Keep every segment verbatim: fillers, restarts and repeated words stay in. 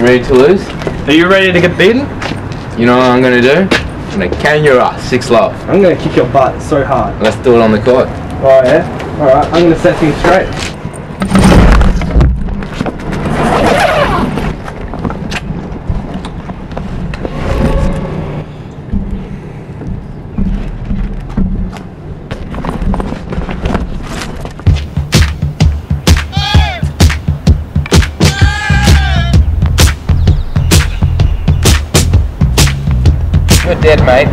ready to lose? Are you ready to get beaten? You know what I'm gonna do? I'm gonna can your ass, six love. I'm gonna kick your butt so hard. Let's do it on the court. Oh yeah? Alright, I'm gonna set things straight. You're dead, mate.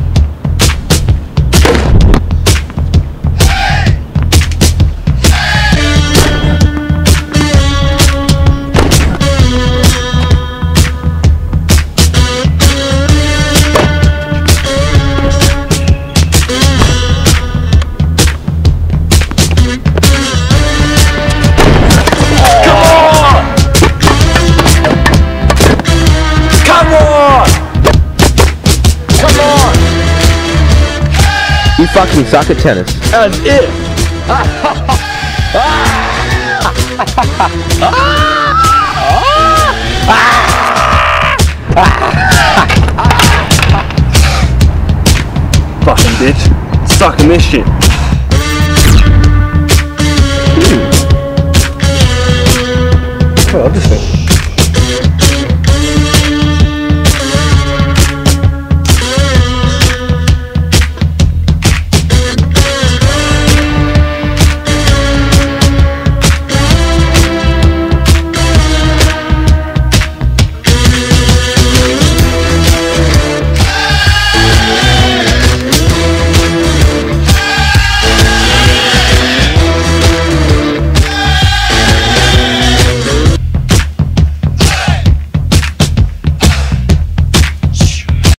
You fucking suck at tennis. As if! Fucking bitch. Sucking this shit.